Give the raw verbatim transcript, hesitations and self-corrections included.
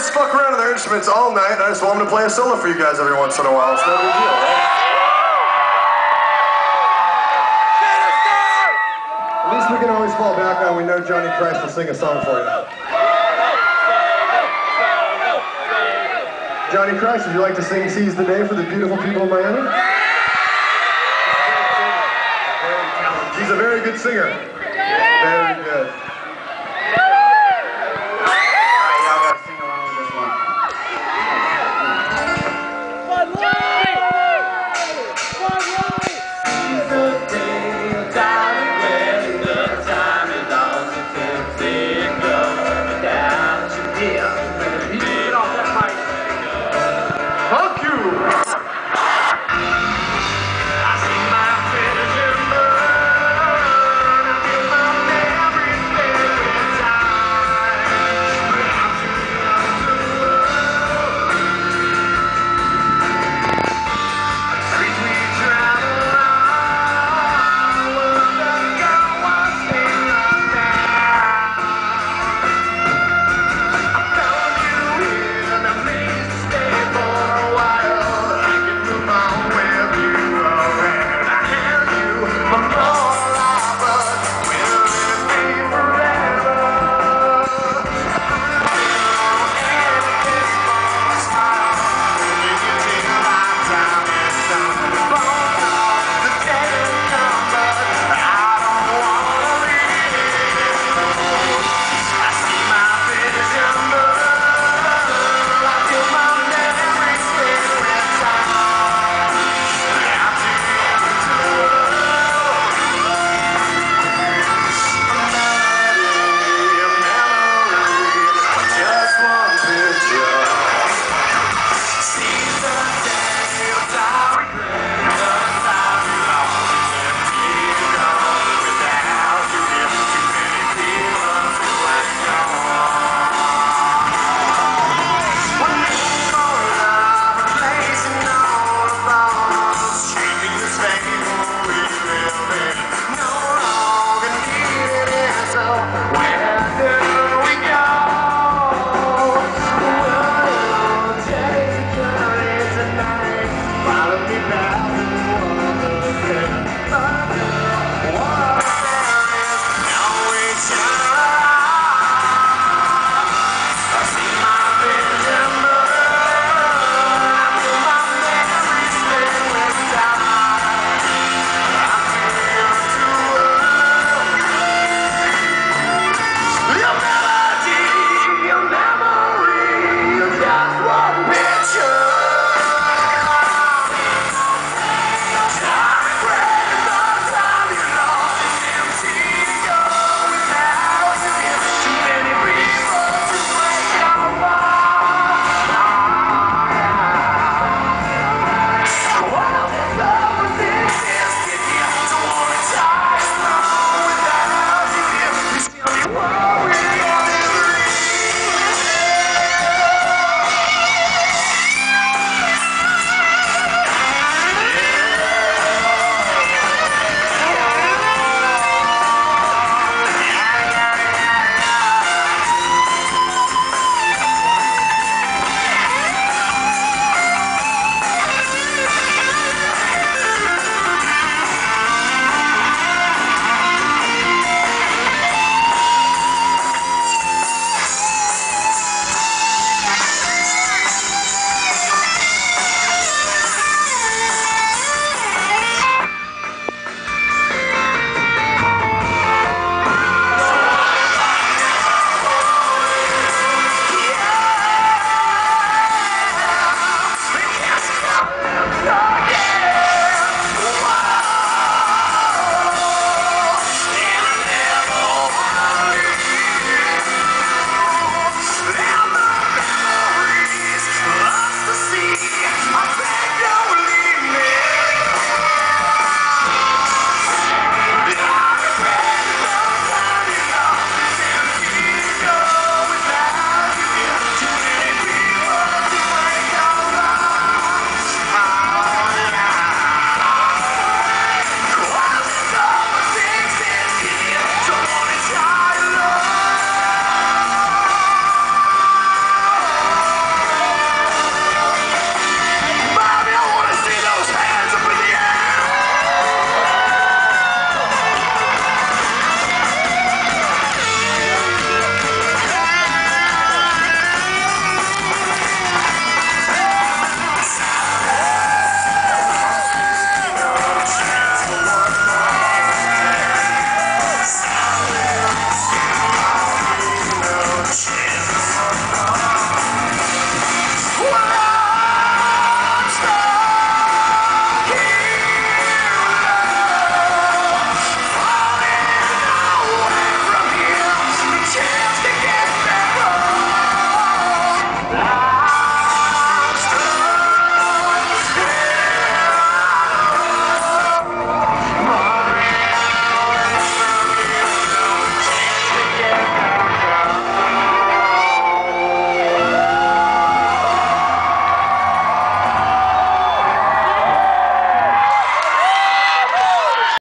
guys fuck around with their instruments all night. I just want them to play a solo for you guys every once in a while. It's no big deal, right? At least we can always fall back on. We know Johnny Christ will sing a song for you. Johnny Christ, would you like to sing "Seize the Day" for the beautiful people of Miami? He's a very good singer. Very good.